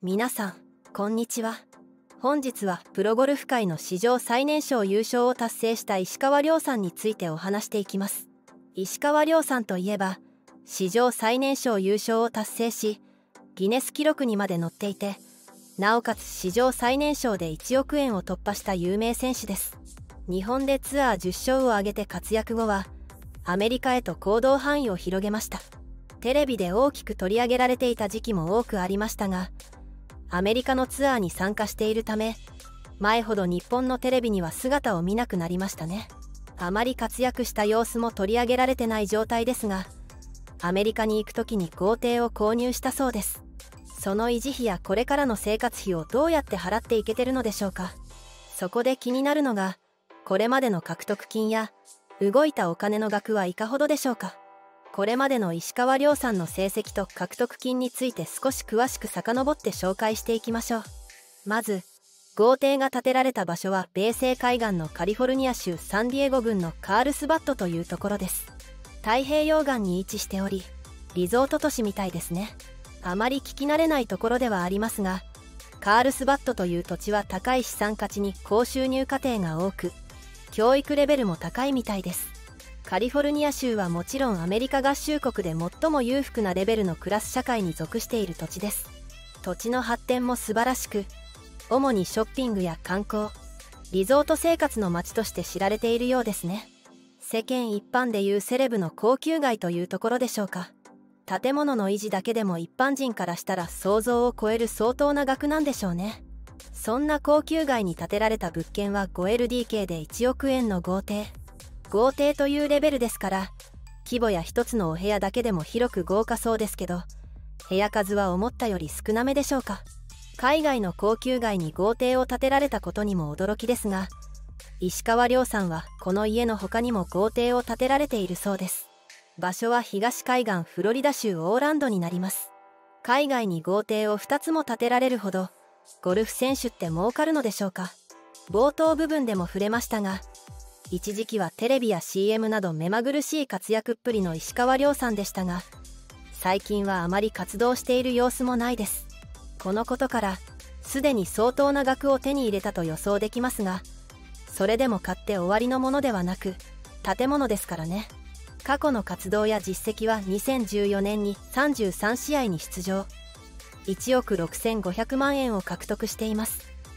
皆さんこんにちは。本日はプロゴルフ界の史上最年少優勝を達成した石川遼さんについてお話していきます。石川遼さんといえば史上最年少優勝を達成しギネス記録にまで載っていて、なおかつ史上最年少で1億円を突破した有名選手です。日本でツアー10勝を挙げて活躍後はアメリカへと行動範囲を広げました。テレビで大きく取り上げられていた時期も多くありましたが、アメリカのツアーに参加しているため前ほど日本のテレビには姿を見なくなりましたね。あまり活躍した様子も取り上げられてない状態ですが、アメリカに行く時に豪邸を購入したそうです。その維持費やこれからの生活費をどうやって払っていけてるのでしょうか。そこで気になるのが、これまでの獲得金や動いたお金の額はいかほどでしょうか。これまでの石川遼さんの成績と獲得金について少し詳しく遡って紹介していきましょう。まず豪邸が建てられた場所は米西海岸のカリフォルニア州サンディエゴ郡のカールスバッドというところです。太平洋岸に位置しておりリゾート都市みたいですね。あまり聞き慣れないところではありますが、カールスバッドという土地は高い資産価値に高収入家庭が多く教育レベルも高いみたいです。カリフォルニア州はもちろんアメリカ合衆国で最も裕福なレベルのクラス社会に属している土地です。土地の発展も素晴らしく、主にショッピングや観光、リゾート生活の街として知られているようですね。世間一般でいうセレブの高級街というところでしょうか。建物の維持だけでも一般人からしたら想像を超える相当な額なんでしょうね。そんな高級街に建てられた物件は 5LDK で1億円の豪邸。豪邸というレベルですから規模や一つのお部屋だけでも広く豪華そうですけど、部屋数は思ったより少なめでしょうか。海外の高級街に豪邸を建てられたことにも驚きですが、石川遼さんはこの家の他にも豪邸を建てられているそうです。場所は東海岸フロリダ州オーランドになります。海外に豪邸を2つも建てられるほどゴルフ選手って儲かるのでしょうか。冒頭部分でも触れましたが、一時期はテレビや CM など目まぐるしい活躍っぷりの石川遼さんでしたが、最近はあまり活動している様子もないです。このことからすでに相当な額を手に入れたと予想できますが、それでも買って終わりのものではなく建物ですからね。過去の活動や実績は2014年に33試合に出場、1億6500万円を獲得しています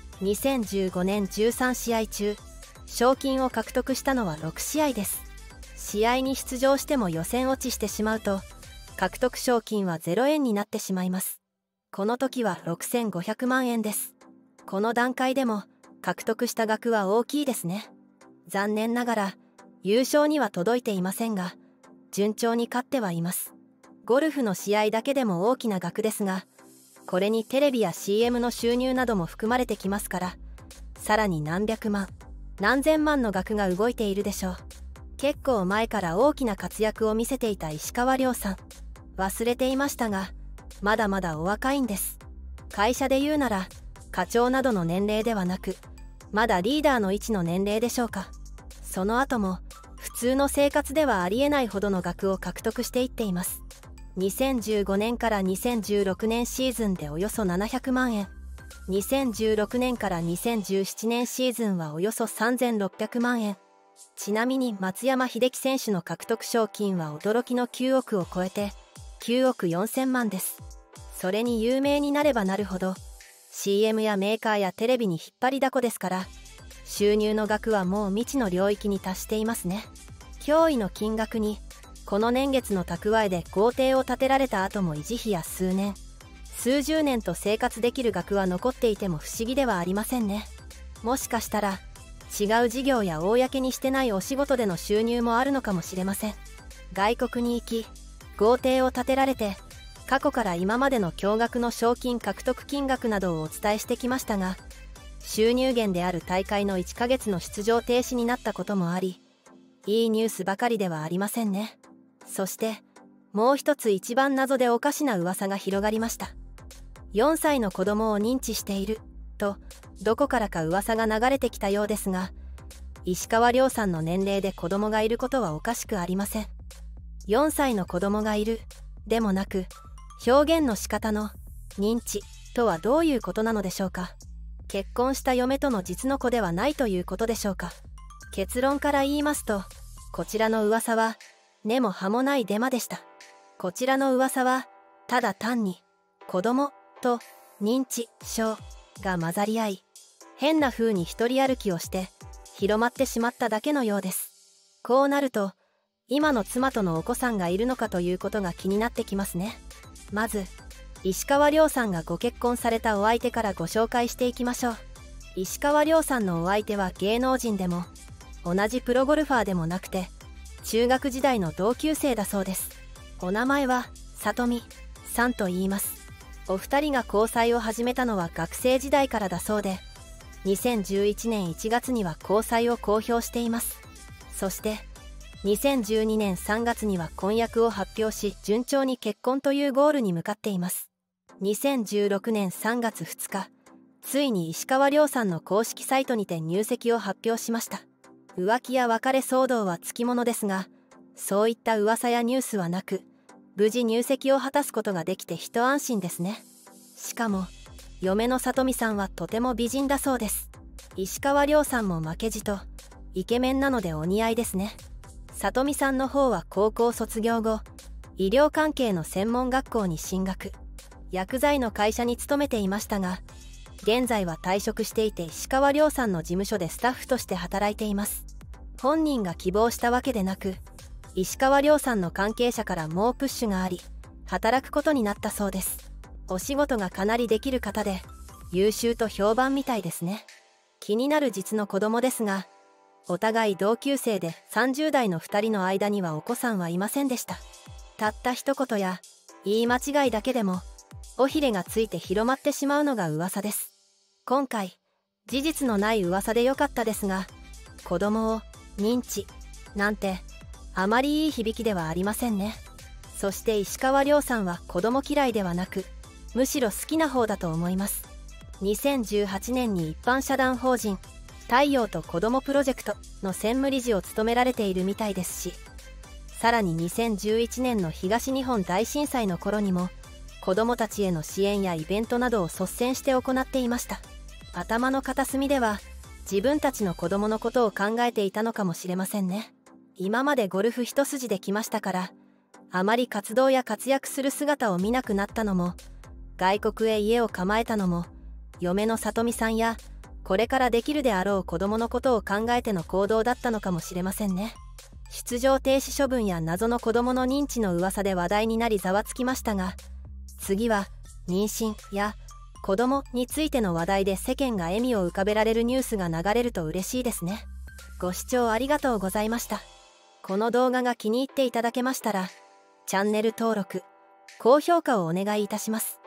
。2015年13試合中賞金を獲得したのは6試合です。試合に出場しても予選落ちしてしまうと獲得賞金は0円になってしまいます。この時は6500万円です。この段階でも獲得した額は大きいですね。残念ながら優勝には届いていませんが順調に勝ってはいます。ゴルフの試合だけでも大きな額ですが、これにテレビや CM の収入なども含まれてきますから、さらに何百万何千万の額が動いているでしょう。結構前から大きな活躍を見せていた石川遼さん、忘れていましたがまだまだお若いんです。会社で言うなら課長などの年齢ではなくまだリーダーの位置の年齢でしょうか。その後も普通の生活ではありえないほどの額を獲得していっています。2015年から2016年シーズンでおよそ700万円、2016年から2017年シーズンはおよそ3600万円。ちなみに松山英樹選手の獲得賞金は驚きの9億を超えて9億4000万です。それに有名になればなるほど CM やメーカーやテレビに引っ張りだこですから、収入の額はもう未知の領域に達していますね。驚異の金額にこの年月の蓄えで豪邸を建てられた後も維持費や数年数十年と生活できる額は残っていても不思議ではありませんね。もしかしたら違う事業や公にしてないお仕事での収入もあるのかもしれません。外国に行き豪邸を建てられて、過去から今までの驚愕の賞金獲得金額などをお伝えしてきましたが、収入源である大会の1ヶ月の出場停止になったこともあり、いいニュースばかりではありませんね。そしてもう一つ一番謎でおかしな噂が広がりました。4歳の子供を認知しているとどこからか噂が流れてきたようですが、石川遼さんの年齢で子供がいることはおかしくありません。4歳の子供がいるでもなく、表現の仕方の認知とはどういうことなのでしょうか。結婚した嫁との実の子ではないということでしょうか。結論から言いますと、こちらの噂は根も葉もないデマでした。こちらの噂はただ単に子供と認知症が混ざり合い、変な風に一人歩きをして広まってしまっただけのようです。こうなると、今の妻とのお子さんがいるのかということが気になってきますね。まず石川遼さんがご結婚されたお相手からご紹介していきましょう。石川遼さんのお相手は芸能人でも同じプロゴルファーでもなくて、中学時代の同級生だそうです。お名前は里美さんと言います。お二人が交際を始めたのは学生時代からだそうで、2011年1月には交際を公表しています。そして2012年3月には婚約を発表し、順調に結婚というゴールに向かっています。2016年3月2日、ついに石川遼さんの公式サイトにて入籍を発表しました。浮気や別れ騒動はつきものですが、そういった噂やニュースはなく、無事入籍を果たすことができて一安心ですね。しかも嫁の里美さんはとても美人だそうです。石川遼さんも負けじとイケメンなのでお似合いですね。里美さんの方は高校卒業後、医療関係の専門学校に進学、薬剤の会社に勤めていましたが、現在は退職していて石川遼さんの事務所でスタッフとして働いています。本人が希望したわけでなく、石川遼さんの関係者から猛プッシュがあり、働くことになったそうです。お仕事がかなりできる方で優秀と評判みたいですね。気になる実の子供ですが、お互い同級生で30代の2人の間にはお子さんはいませんでした。たった一言や言い間違いだけでも尾ひれがついて広まってしまうのが噂です。今回事実のない噂でよかったですが、子供を認知なんてあまりいい響きではありませんね。そして石川遼さんは子供嫌いではなく、むしろ好きな方だと思います。2018年に一般社団法人太陽と子どもプロジェクトの専務理事を務められているみたいですし、さらに2011年の東日本大震災の頃にも子どもたちへの支援やイベントなどを率先して行っていました。頭の片隅では自分たちの子どものことを考えていたのかもしれませんね。今までゴルフ一筋で来ましたから、あまり活動や活躍する姿を見なくなったのも、外国へ家を構えたのも、嫁の里美さんやこれからできるであろう子供のことを考えての行動だったのかもしれませんね。出場停止処分や謎の子供の認知の噂で話題になりざわつきましたが、次は妊娠や子供についての話題で世間が笑みを浮かべられるニュースが流れると嬉しいですね。ご視聴ありがとうございました。この動画が気に入っていただけましたら、チャンネル登録、高評価をお願いいたします。